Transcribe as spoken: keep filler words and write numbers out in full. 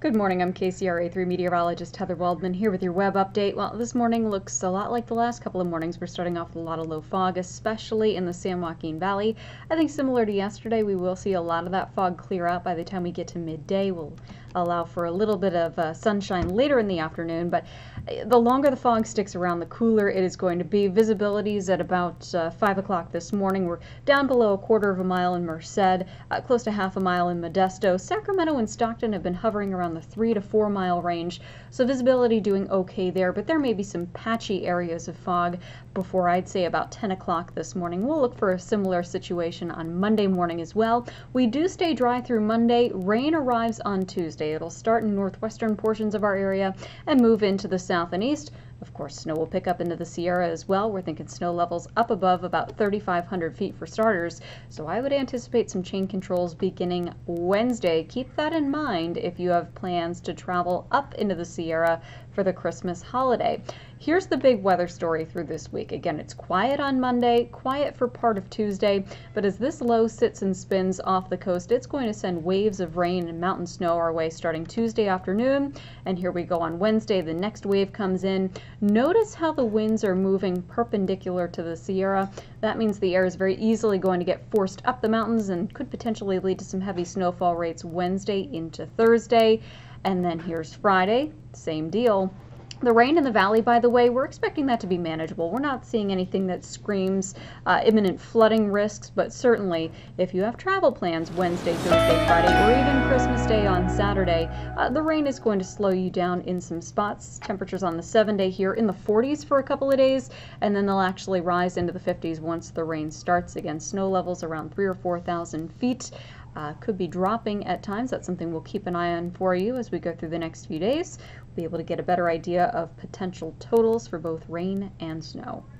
Good morning, I'm K C R A three meteorologist Heather Waldman here with your web update. Well, this morning looks a lot like the last couple of mornings. We're starting off with a lot of low fog, especially in the San Joaquin Valley. I think similar to yesterday, we will see a lot of that fog clear out by the time we get to midday. We'll allow for a little bit of uh, sunshine later in the afternoon, but the longer the fog sticks around, the cooler it is going to be. Visibility is at about uh, five o'clock this morning. We're down below a quarter of a mile in Merced, uh, close to half a mile in Modesto. Sacramento and Stockton have been hovering around the three to four mile range, so visibility doing okay there, but there may be some patchy areas of fog before I'd say about ten o'clock this morning. We'll look for a similar situation on Monday morning as well. We do stay dry through Monday. Rain arrives on Tuesday. It'll start in northwestern portions of our area and move into the south and east. Of course, snow will pick up into the Sierra as well. We're thinking snow levels up above about thirty-five hundred feet for starters, so I would anticipate some chain controls beginning Wednesday. Keep that in mind if you have plans to travel up into the Sierra for the Christmas holiday. Here's the big weather story through this week. Again, it's quiet on Monday, quiet for part of Tuesday, but as this low sits and spins off the coast, it's going to send waves of rain and mountain snow our way starting Tuesday afternoon, and here we go on Wednesday. The next wave comes in. Notice how the winds are moving perpendicular to the Sierra. That means the air is very easily going to get forced up the mountains and could potentially lead to some heavy snowfall rates Wednesday into Thursday. And then here's Friday, same deal. The rain in the valley, by the way, we're expecting that to be manageable. We're not seeing anything that screams uh, imminent flooding risks, but certainly if you have travel plans Wednesday, Thursday, Friday, or even Christmas Day on Saturday, uh, the rain is going to slow you down in some spots. Temperatures on the seven day here in the forties for a couple of days, and then they'll actually rise into the fifties once the rain starts. Again, snow levels around three or four thousand feet. Uh, could be dropping at times. That's something we'll keep an eye on for you as we go through the next few days. We'll be able to get a better idea of potential totals for both rain and snow.